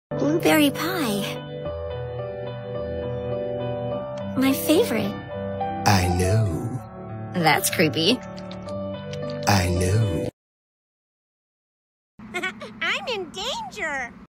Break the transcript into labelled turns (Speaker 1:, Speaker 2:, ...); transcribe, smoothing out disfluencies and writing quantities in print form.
Speaker 1: Blueberry pie. My favorite.
Speaker 2: I know.
Speaker 1: That's creepy.
Speaker 2: I know.
Speaker 3: I'm in danger!